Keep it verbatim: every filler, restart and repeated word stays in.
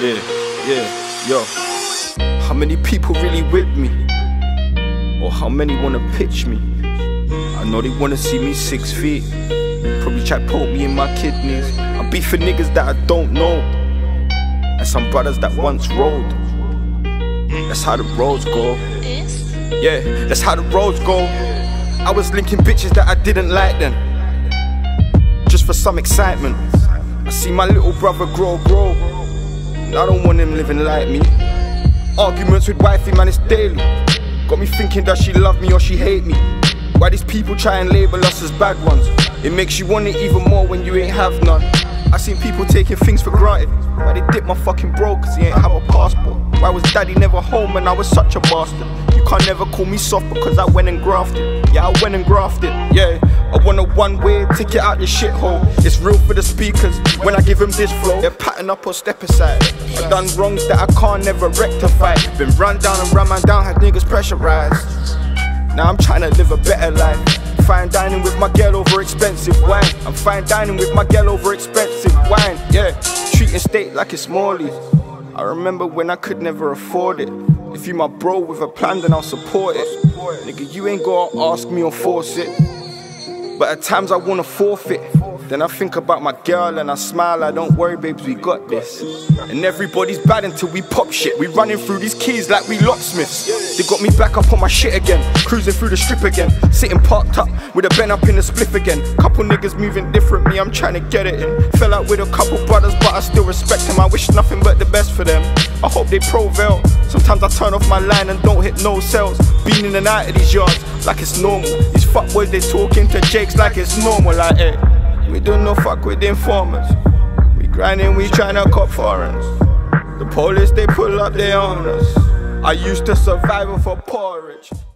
Yeah, yeah, yo. How many people really with me? Or how many wanna pitch me? I know they wanna see me six feet. Probably try to poke me in my kidneys. I beef for niggas that I don't know, and some brothers that once rolled. That's how the roads go. Yeah, that's how the roads go. I was linking bitches that I didn't like then, just for some excitement. I see my little brother grow, grow, and I don't want him living like me. Arguments with wifey, man, it's daily. Got me thinking, does she love me or she hate me? Why these people try and label us as bad ones? It makes you want it even more when you ain't have none. I seen people taking things for granted. Why they dip my fucking bro cause he ain't have a passport? Why was daddy never home and I was such a bastard? You can't never call me soft because I went and grafted. Yeah, I went and grafted, yeah. I want a one-way ticket out your shithole. It's real for the speakers when I give them this flow. They're patting up or step aside. I've done wrongs that I can't never rectify. Been run down and run man down, had niggas pressurized. Now I'm trying to live a better life. Fine dining with my girl over expensive wine. I'm fine dining with my girl over expensive wine, yeah. Treating state like it's Morley's. I remember when I could never afford it. If you my bro with a plan, then I'll support it. Nigga, you ain't gotta ask me or force it. But at times I wanna forfeit. Then I think about my girl and I smile like, don't worry babes, we got this. And everybody's bad until we pop shit. We running through these keys like we locksmiths. They got me back up on my shit again, cruising through the strip again, sitting parked up with a bend up in the spliff again. Couple niggas moving different, me I'm trying to get it in. Fell out with a couple brothers but I still respect them. I wish nothing but the best for them. I hope they prevail. Sometimes I turn off my line and don't hit no cells. Been in and out of these yards like it's normal. These fuckboys they talking to Jakes like it's normal. Like hey, we do no fuck with informers. We grinding, we tryna cop foreigns. The police they pull up, they own us. I used to survive for porridge.